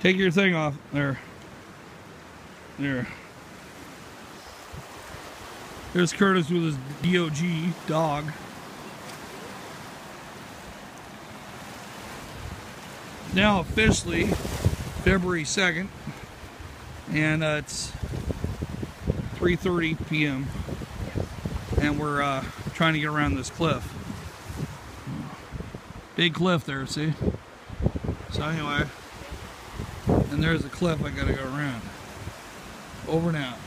Take your thing off. There. There. There's Curtis with his dog. Now officially February 2nd, and it's 3:30 p.m. and we're trying to get around this cliff. Big cliff there, see? So anyway, and there's a cliff I gotta go around. Over and out.